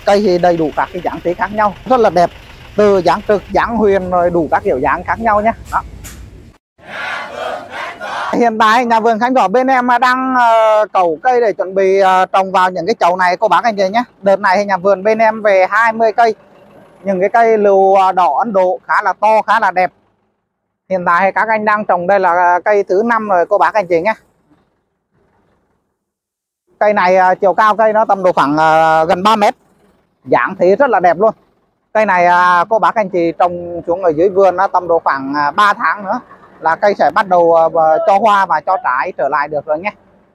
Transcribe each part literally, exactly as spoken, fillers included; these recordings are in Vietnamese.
Cây thì đầy đủ các cái dáng thế khác nhau, rất là đẹp, từ dáng trực, dáng huyền rồi đủ các kiểu dáng khác nhau nhé. Đó. Hiện tại nhà vườn Khánh Võ bên em đang uh, cẩu cây để chuẩn bị uh, trồng vào những cái chậu này cô bác anh chị nhé. Đợt này thì nhà vườn bên em về hai mươi cây, những cái cây lựu đỏ Ấn Độ khá là to, khá là đẹp. Hiện tại các anh đang trồng đây là cây thứ năm rồi cô bác anh chị nhé. Cây này uh, chiều cao cây nó tầm độ khoảng uh, gần ba mét, dáng thế rất là đẹp luôn. Cây này uh, cô bác anh chị trồng xuống ở dưới vườn nó tầm độ khoảng uh, ba tháng nữa là cây sẽ bắt đầu uh, cho hoa và cho trái trở lại được rồi nhé.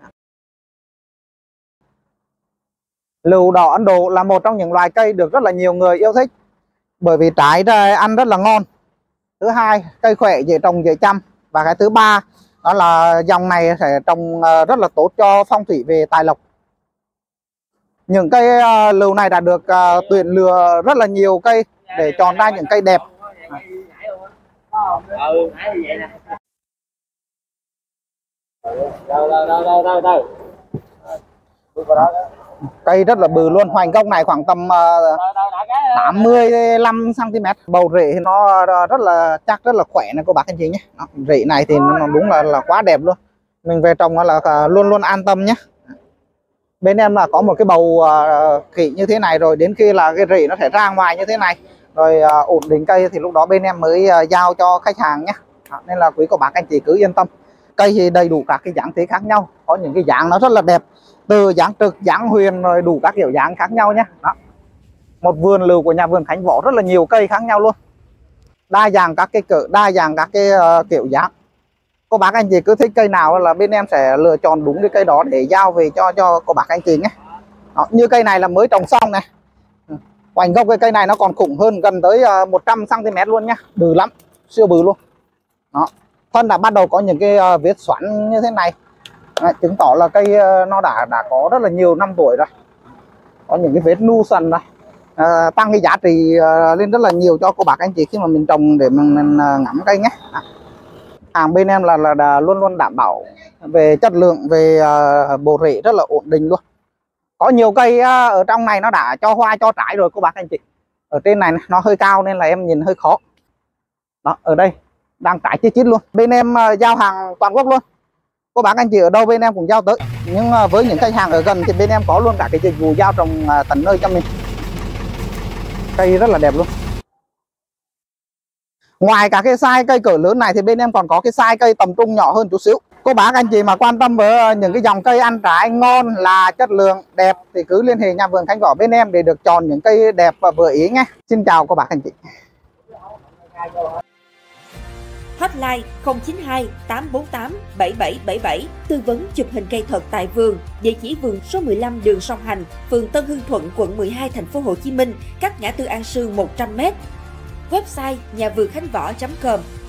Lựu đỏ Ấn Độ là một trong những loài cây được rất là nhiều người yêu thích bởi vì trái ăn rất là ngon. Thứ hai, cây khỏe, dễ trồng, dễ chăm. Và cái thứ ba đó là dòng này sẽ trồng uh, rất là tốt cho phong thủy về tài lộc. Những cây uh, lựu này đã được uh, tuyển lựa rất là nhiều cây để chọn ra những cây đẹp. Ừ, nãy vậy nè. Đâu đâu đâu đâu đâu đâu. Cây rất là bự luôn, hoành gốc này khoảng tầm uh, tám mươi lăm xăng ti mét. Bầu rễ thì nó rất là chắc, rất là khỏe này cô bác anh chị nhé. Đó, rễ này thì nó đúng là là quá đẹp luôn. Mình về trồng là luôn luôn an tâm nhé. Bên em là có một cái bầu uh, khỉ như thế này rồi, đến khi là cái rễ nó sẽ ra ngoài như thế này rồi uh, ổn định cây thì lúc đó bên em mới uh, giao cho khách hàng nhé. Đó, nên là quý cô bác anh chị cứ yên tâm. Cây thì đầy đủ các cái dáng thế khác nhau, có những cái dáng nó rất là đẹp, từ dáng trực, dáng huyền rồi đủ các kiểu dáng khác nhau nhé. Đó. Một vườn lựu của nhà vườn Khánh Võ rất là nhiều cây khác nhau luôn, đa dạng các cái cỡ, đa dạng các cái uh, kiểu dáng. Cô bác anh chị cứ thích cây nào là bên em sẽ lựa chọn đúng cái cây đó để giao về cho cho cô bác anh chị nhé. Đó, như cây này là mới trồng xong này, hoành gốc cái cây này nó còn khủng hơn, gần tới uh, một trăm xăng ti mét luôn nhá, bự lắm, siêu bự luôn. Đó, thân đã bắt đầu có những cái uh, vết xoắn như thế này. Đấy, chứng tỏ là cây uh, nó đã đã có rất là nhiều năm tuổi rồi, có những cái vết nu sần này, à, tăng cái giá trị uh, lên rất là nhiều cho cô bác anh chị khi mà mình trồng để mình, mình uh, ngắm cây nhé. À. Hàng bên em là, là là luôn luôn đảm bảo về chất lượng, về uh, bộ rễ rất là ổn định luôn. Có nhiều cây uh, ở trong này nó đã cho hoa cho trái rồi cô bác anh chị. Ở trên này nó hơi cao nên là em nhìn hơi khó. Đó, ở đây đang trái chít chít luôn. Bên em uh, giao hàng toàn quốc luôn. Cô bác anh chị ở đâu bên em cũng giao tới. Nhưng uh, với những khách hàng ở gần thì bên em có luôn cả cái dịch vụ giao trồng uh, tận nơi cho mình. Cây rất là đẹp luôn. Ngoài cả cái size cây cỡ lớn này thì bên em còn có cái size cây tầm trung nhỏ hơn chút xíu. Cô bác anh chị mà quan tâm với những cái dòng cây ăn trái ngon, là chất lượng đẹp thì cứ liên hệ nhà vườn Khánh Võ bên em để được chọn những cây đẹp và vừa ý nhé. Xin chào cô bác anh chị. Hotline không chín hai tám bốn tám bảy bảy bảy bảy, tư vấn chụp hình cây thật tại vườn. Địa chỉ vườn số mười lăm đường Song Hành, phường Tân Hưng Thuận, quận mười hai, thành phố Hồ Chí Minh, cách ngã tư An Sương một trăm mét. Website nhà vườn khánh võ chấm com.